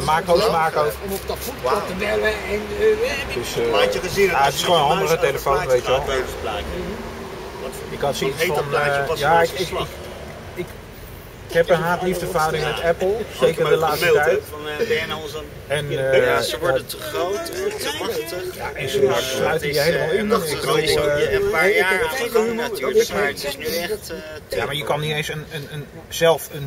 macro's maken ook. Om op dat voetpad te bellen en... Dus, het is gewoon een handige telefoon, weet je wel. Ik had zoiets van, ja, ik heb een haat-liefdeverhouding met Apple, zeker de laatste tijd. En ze worden te groot, te machtig. Ja, en ze sluiten je helemaal in. Een paar jaar aan de gang natuurlijk, maar het is nu echt... ja, maar je kan niet eens zelf een